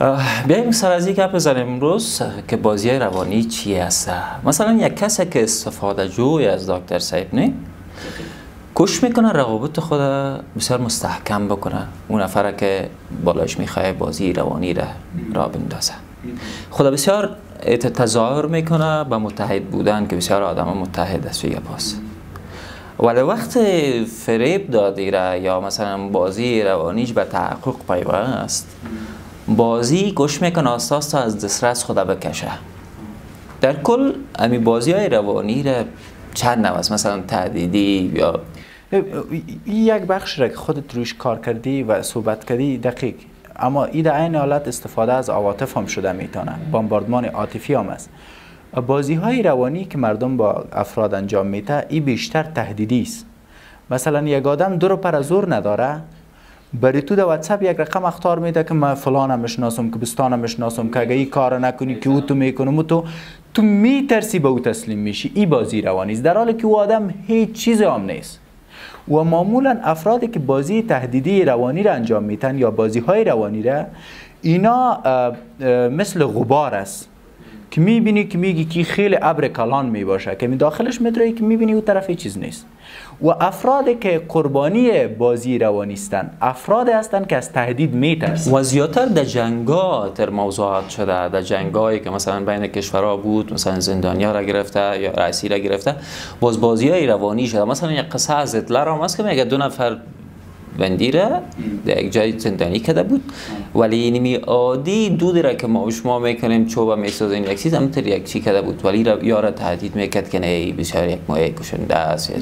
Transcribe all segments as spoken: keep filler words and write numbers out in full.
بیاییم سر از یک گپ بزنیم امروز که بازی روانی چی هست. مثلا یک کسی که استفاده جوی از دکتر صاحب نه کوشش میکنه روابط خود بسیار مستحکم بکنه، اون نفره که بالاش میخواه بازی روانی را را بندازه. خدا بسیار تظاهر میکنه به متحد بودن که بسیار آدم متحد است یا پاس، ولی وقت فریب دادی را یا مثلا بازی روانیش به تحقق پیوست، بازی گوش میکنه آساستا از دسترس خدا بکشه. در کل امی بازی های روانی را چند نوع است، مثلا تهدیدی یا یک بخش را که خودت روش کار کردی و صحبت کردی دقیق، اما این در عین حالت استفاده از عواطف هم شده میتونه، بمباردمان عاطفی هم است. بازی های روانی که مردم با افراد انجام میده این بیشتر تهدیدی است. مثلا یک آدم دو رو پر زور نداره، بری تو در واتساپ یک رقم اختار میده که من فلانم میشناسم که بستانم میشناسم که اگه این کار نکنی که او تو میکنم و تو تو میترسی به او تسلیم میشی. این بازی روانی است، در حالی که او آدم هیچ چیزی هم نیست. و معمولا افرادی که بازی تهدیدی روانی را انجام میتن یا بازی های روانی را، اینا مثل غبار است که میبینی که میگی که خیلی ابر کلان میباشه که می داخلش میدری که میبینی اون طرف چیز نیست. و افرادی که قربانی بازی روانی هستند افراد هستند که از تهدید میترسن. و زیادتر در جنگا تر موضوعات شده، در جنگایی که مثلا بین کشورها بود، مثلا زندانیا را گرفته یا رئیسی را گرفته، باز بازی های روانی شده. مثلا یک قصه از هتلر هم هست که میگه دو نفر بندی را در یک جای زندانی کرده بود، ولی اینمی عادی دودی را که ما شما میکنیم چوبا میسازیم یک چیز همینطور یک چی کرده بود، ولی را یارا تهدید میکرد که نه بسیار یک مایه کشنده است.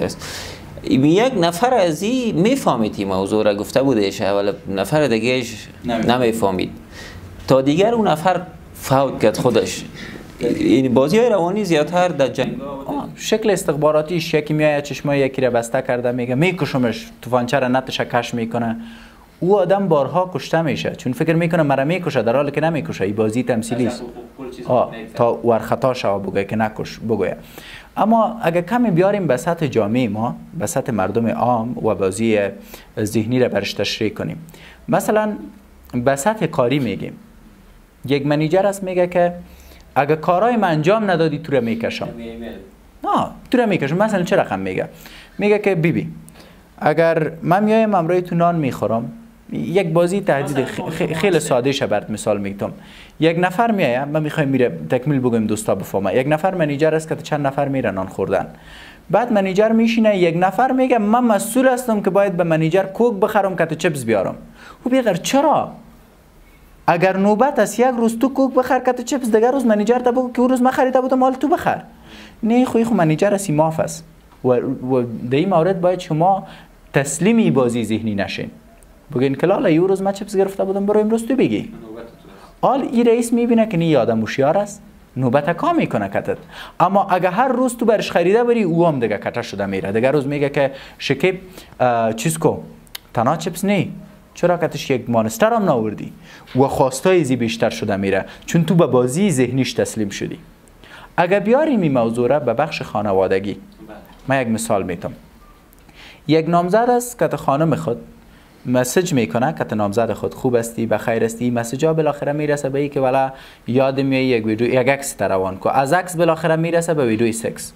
یک نفر از این میفهمید این موضوع را گفته بودش، ولی نفر دیگهش نمیفهمید تا دیگر اون نفر فوت کرد خودش. این بازی های روانی زیادتر در جنگ شکل استخباراتیش یکی میاد چشمای یکی را بسته کرده میگه میکشمش، توفانچه را نتش کش میکنه، او آدم بارها کشته میشه چون فکر میکنه مرا میکشه در حالی که نمیکشه. این بازی تمثیلی است تا ور خطا شو بگه که نکش بگه. اما اگه کمی بیاریم به سطح جامعه ما، به سطح مردم عام و بازی ذهنی را برش تشریح کنیم، مثلا به سطح کاری میگیم، یک منیجر است میگه که اگه کارهای من انجام ندادی تو را میکشم. نه تو را میکشم. مثلا چه رقم میگه؟ میگه که بیبی بی اگر من میایم امروی تو نان میخورم، یک بازی تهدید خیلی ساده شه برات مثال میگم. یک نفر میایه، من میخوایم میره تکمیل بگم دوستا بفهمه. یک نفر منیجر است که چند نفر میره نان خوردن، بعد منیجر میشینه یک نفر میگه من مسئول هستم که باید به منیجر کوک بخرم که چپس بیارم. او بیغر چرا؟ اگر نوبت است یک روز تو کوک بخر که چپس، دیگر روز منیجر تا بگو که اون روز من خریده بودم مال تو بخر. نه خوی خو منیجر اسی معاف است و, و در این مورد باید شما تسلیمی بازی ذهنی نشین. بگین که لالا یه روز من چپس گرفته بودم برو امروز تو بگی. حال این رئیس میبینه که نه آدم هوشیار است، نوبت کا میکنه کتت. اما اگه هر روز تو برش خریده بری او هم دیگه کتا شده میره. دیگه روز میگه که شکیب چیز کو تنها چپس نه، چرا کتش یک مانستر هم ناوردی؟ و خواستای زی بیشتر شده میره چون تو به بازی ذهنیش تسلیم شدی. اگه بیاریم این موضوع را به بخش خانوادگی، من یک مثال میتم. یک نامزد است که خانم خود مسیج میکنه که نامزد خود خوب استی، بخیر استی. مسیج ها بالاخره میرسه به این که والا یاد میای یک ویدیو یک عکس روان کو، از عکس بالاخره میرسه به ویدیوی سکس.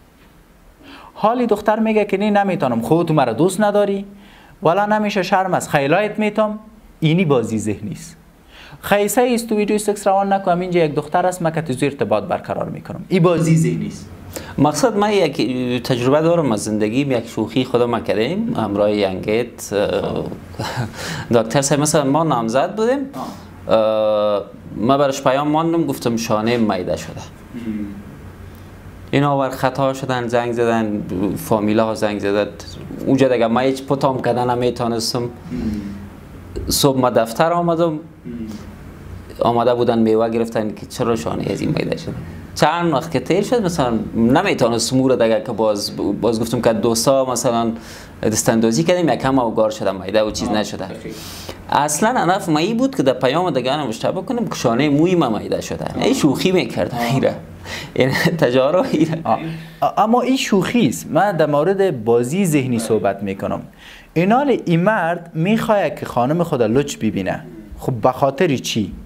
حالی دختر میگه که نه نمیتونم، خود تو مرا دوست نداری، والا نمیشه، شرم از خیلایت میتم. اینی بازی ذهنی است. خیسه است تو ویدیو سکس روان نکو، اینجا یک دختر است من که تو ارتباط برقرار میکنم. این بازی ذهنی است. مقصد من یک تجربه دارم از زندگیم، یک شوخی خودم کردیم همراه ینگت دکتر صاحب. مثلا ما نامزد بودیم، من برش پیام ماندم گفتم شانه میده شده. اینا ور خطا شدن، زنگ زدن، فامیلا ها زنگ زدن. اونجا دیگه من هیچ پتام کردن نمیتونستم. صبح ما دفتر آمدم، آمده بودن میوه گرفتن که چرا شانه از این میده شده. چند وقت که تیر شد مثلا نمیتونستم مورد دیگه که باز باز گفتم که دوستا مثلا دستاندازی کردیم یکم اوگار شده میده و چیز نشده. اصلا هدف ما این بود که در پیام دیگه نوشته بکنم که شانه موی ما میده شده. این شوخی میکردم ایره. این تجارب ایره. اما این شوخی است. من در مورد بازی ذهنی صحبت میکنم. اینال این مرد میخواد که خانم خود لچ ببینه. خب به خاطر چی؟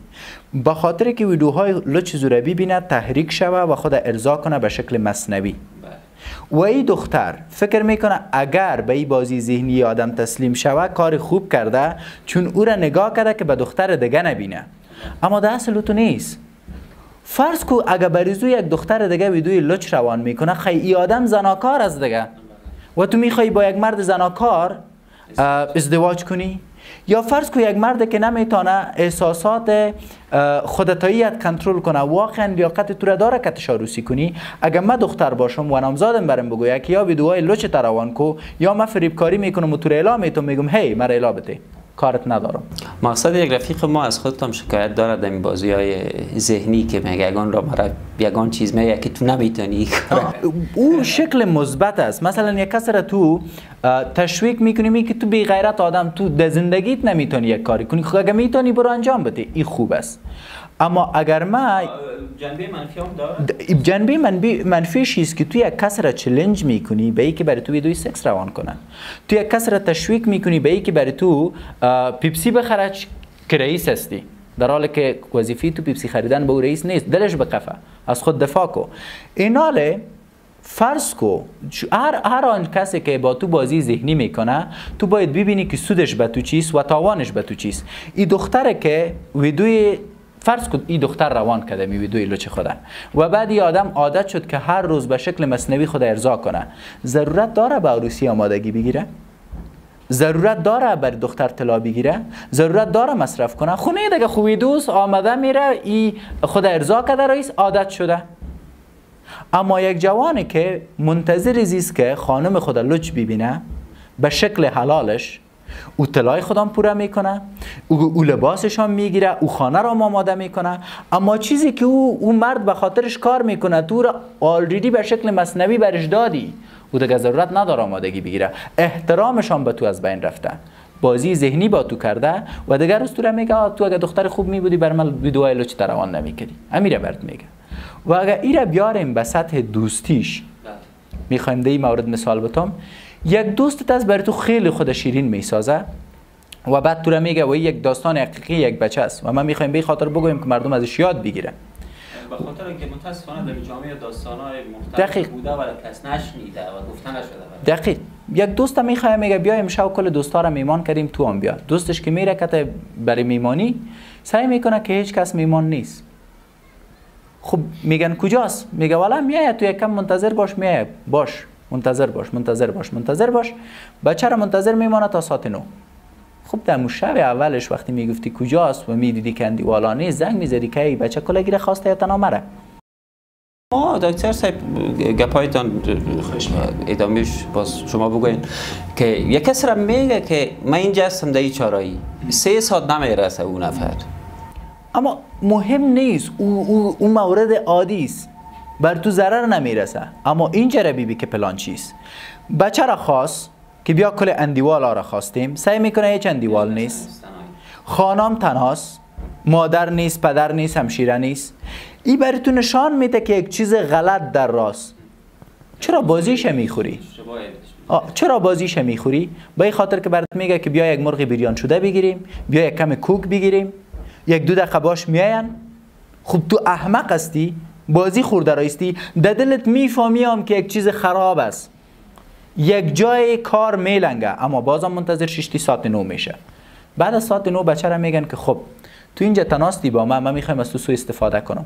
به خاطر که ویدیوهای لچ زوربی بینه، تحریک شوه و خود ارضا کنه به شکل مصنوی. و این دختر فکر میکنه اگر به این بازی ذهنی آدم تسلیم شوه کار خوب کرده، چون او را نگاه کرده که به دختر دیگه نبینه. اما در اصل تو نیست. فرض کو اگر بریزو یک دختر دیگه ویدیوی لچ روان میکنه، خیلی ای آدم زناکار از دیگه و تو میخوای با یک مرد زناکار ازدواج کنی؟ یا فرض کو یک مرد که نمیتونه احساسات خودتاییت کنترل کنه، واقعا لیاقت تو را داره که تشاروسی کنی؟ اگر من دختر باشم و نامزادم برم بگوید که یا ویدیوهای لچ تروان کو یا من فریبکاری میکنم و تو را اعلام میتونم، میگم هی مرا اعلام بده، کارت ندارم. مقصد یک رفیق ما از خودتم شکایت داره در این بازی های ذهنی که میگه یگان را مرا یگان چیز میگه که تو نمیتونی. او شکل مثبت است. مثلا یک کس را تو تشویق میکنی میگی که تو بی غیرت آدم، تو در زندگیت نمیتونی یک کاری کنی، خب اگه میتونی برو انجام بده، این خوب است. اما اگر ما جنبه منفی هم داره. جنبه منفی منفیش است که تو یک کس را چالش میکنی به اینکه برای تو ویدیوی سکس روان کنه، تو یک کس را تشویق میکنی به اینکه برای تو پیپسی بخره که رئیس هستی، در حالی که وظیفه تو پیپسی خریدن به او رئیس نیست، دلش بقفه، از خود دفاع کو. ایناله فرض کو هر هر آن کسی که با تو بازی ذهنی میکنه، تو باید ببینی که سودش به تو چیست و تاوانش به تو چیست. این دختره که ویدیوی فرض کن این دختر روان کرده می ویدیوی لچ خوده و بعد این آدم عادت شد که هر روز به شکل مصنوی خود ارضا کنه، ضرورت داره به عروسی آمادگی بگیره؟ ضرورت داره بر دختر طلا بگیره؟ ضرورت داره مصرف کنه؟ خونه دیگه خوبی دوست آمده میره، ای خود ارضا کرده رئیس، عادت شده. اما یک جوانی که منتظر زیست که خانم خود لچ ببینه به شکل حلالش، او طلای خودم پوره میکنه، او, او لباسش هم میگیره، او خانه را آماده میکنه، اما چیزی که او, او مرد به خاطرش کار میکنه تو را آلریدی به شکل مصنوی برش دادی، او دیگه ضرورت نداره آمادگی بگیره. احترامش هم به تو از بین رفته، بازی ذهنی با تو کرده و دیگر روز تو را میگه تو اگه دختر خوب می بودی بر من ویدیوهای لچ روان نمیکردی، امیره برات میگه. و اگه ایره بیاریم به سطح دوستیش، میخوایم در این مورد مثال بتم، یک دوستت از برای تو خیلی خود شیرین میسازه و بعد تو را میگه و یک داستان حقیقی یک بچه است و ما میخوایم به خاطر بگویم که مردم ازش یاد بگیره. به خاطر اینکه متاسفانه در جامعه داستان‌های مختلف بوده و کس نشنیده و گفته نشده. دقیق. یک دوست میخواد میگه بیا امشب کل دوستا را میمان کردیم تو هم بیا. دوستش که میره که برای میمانی سعی میکنه که هیچ کس میمان نیست. خب میگن کجاست؟ میگه والا میاد تو یکم منتظر باش، میاد باش منتظر باش منتظر باش منتظر باش. بچه را منتظر میمانه تا ساعت نو. خب در شب اولش وقتی میگفتی کجاست و میدیدی که اندیوالا نیست، زنگ میزدی که ای بچه کلاگی را خواسته یا تنها مره. ما دکتر صاحب گپایتان ادامهش باز شما بگوین که یک کس را میگه که من اینجا هستم در این چارایی، سه ساعت نمیرسه اون نفر. اما مهم نیست، او, او, او مورد عادی است، بر تو ضرر نمیرسه. اما اینجا را بیبی که پلان چیست. بچه را خواست که بیا کل اندیوال ها را خواستیم، سعی میکنه هیچ اندیوال نیست، خانم تنهاست، مادر نیست، پدر نیست، همشیره نیست. این برای تو نشان میده که یک چیز غلط در راست. چرا بازیش میخوری؟ چرا بازیش میخوری؟ به این خاطر که برات میگه که بیا یک مرغ بریان شده بگیریم، بیا یک کم کوک بگیریم، یک دو دقیقه باش میاین. خب تو احمق هستی، بازی خورده رایستی، در دلت میفهمیم که یک چیز خراب است، یک جای کار میلنگه، اما بازم منتظر شش ساعت نو میشه. بعد از ساعت نو بچه را میگن که خب تو اینجا تناستی با من، من میخوایم از تو سو استفاده کنم.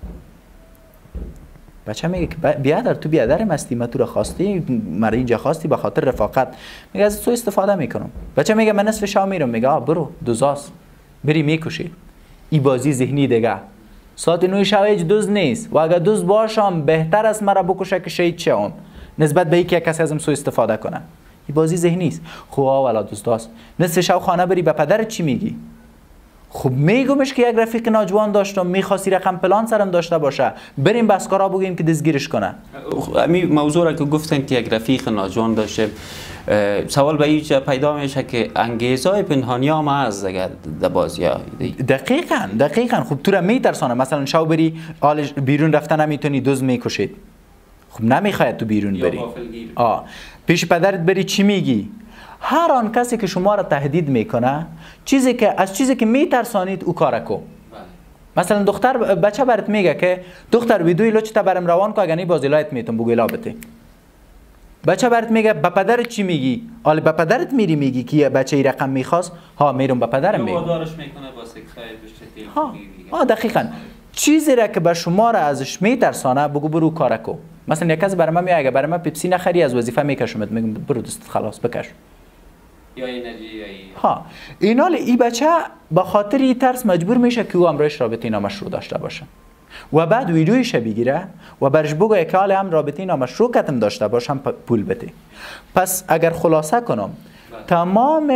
بچه میگه که بیادر تو بیادرم هستی، من تو را خواستی، من اینجا خواستی به خاطر رفاقت، میگه از تو استفاده میکنم. بچه میگه من نصف شب میرم، میگه آ برو دوزاست، بری میکشی. این بازی ذهنی دیگه. ساعت نو شب هیچ دوز نیست و اگر دوز باشم بهتر است مرا بکشه که شهید شم نسبت به اینکه کسی ازم سو استفاده کنه. این بازی ذهنی است. خب والا دوستاست، نصف شب خانه بری به پدرت چی میگی؟ خب میگمش که یک رفیق ناجوان داشتم، میخواستی رقم پلان سرم داشته باشه، بریم بسکارا بگیم که دزگیرش کنه. امی موضوع را که گفتن که یک رفیق ناجوان داشته، سوال به اینجا پیدا میشه که انگیزهای پنهانی هم از دیگه در بازی ها. دقیقاً دقیقاً. خب تو را میترسانه، مثلا شب بری آلش بیرون رفتن نمیتونی، دوز میکشید. خب نمیخواد تو بیرون بری. آه پیش پدرت بری چی میگی؟ هر آن کسی که شما را تهدید میکنه، چیزی که از چیزی که میترسانید او کار کو. مثلا دختر بچه برات میگه که دختر ویدیوی لچ تا برام روان کو، اگه نی بازی لایت میتون بگوی لابته. بچه برات میگه با پدرت چی میگی؟ حالا با پدرت میری میگی که بچه ای رقم میخواست، ها میرم با پدرم میگم. وادارش میکنه با سکسایت بشه. ها ها دقیقاً. چیزی را که به شما را ازش میترسانه بگو برو کار کو. مثلا یک کس برای من میگه اگه برای من پیپسی نخری از وظیفه میکشمت، میگم برو دست خلاص بکش. یا انرژی یا ای. ها اینا ای بچه به خاطر این ترس مجبور میشه که او امرش رابطه نامشروع داشته باشه و بعد ویدیویش بگیره و برش بگه که حالا هم رابطه نامشروع کتم داشته باشم پول بده. پس اگر خلاصه کنم تمام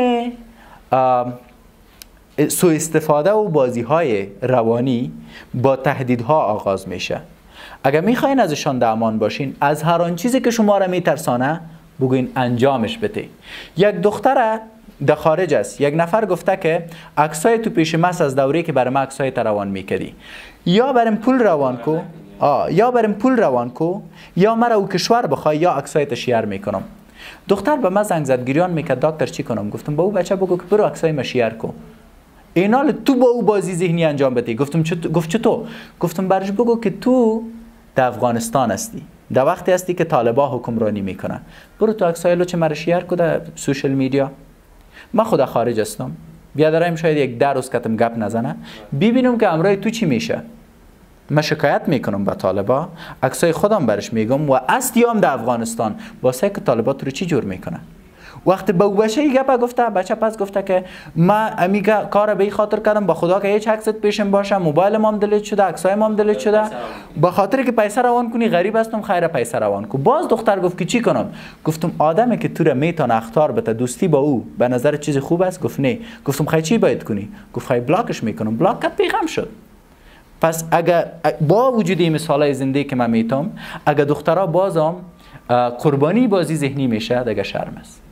سوء استفاده و بازی های روانی با تهدیدها آغاز میشه. اگر میخواین ازشان در امان باشین، از هر آن چیزی که شما را میترسانه بگوین انجامش بده. یک دختر در خارج است، یک نفر گفته که عکسای تو پیش مس از دوره که برای ما عکسای روان میکردی، یا برام پول روان کو، آه یا برام پول روان کو، یا مرا او کشور بخوای، یا عکسای تا شیر میکنم. دختر به من زنگ زد گریان میکرد دکتر چی کنم؟ گفتم با او بچه بگو که برو عکسای ما شیر کو. اینال تو با او بازی ذهنی انجام بدی. گفتم چطور؟ گفت چطور؟ گفتم برش بگو که تو در افغانستان هستی، در وقتی هستی که طالبان حکمرانی میکنن. برو تو عکسای لوچ مرا شیر کو در سوشال میدیا. من خود خارج هستم، بیادرایم شاید یک در روز کتم گپ نزنه، ببینم که امرای تو چی میشه. من شکایت میکنم به طالبا، عکسای خودم برش میگم و استیام در افغانستان واسه که طالبا تو رو چی جور میکنه. وقتی به بچه گپ گفته، بچه پس گفته که من امیگا کار به این خاطر کردم با خدا که هیچ عکست پیشم باشه، موبایل مام دلیت شده، عکسای مام دلیت شده، با خاطر که پیسه روان کنی غریب هستم، خیر پیسه روان کو. باز دختر گفت که چی کنم؟ گفتم آدمی که تو را میتونه اختار بده دوستی با او به نظر چیز خوب است؟ گفت نه. گفتم خیر چی باید کنی؟ گفت خیر بلاکش میکنم. بلاک کرد پیغام شد. پس اگر با وجود این مثالای زنده که من میتونم، اگر دخترها بازم قربانی بازی ذهنی میشه، دیگه شرم است.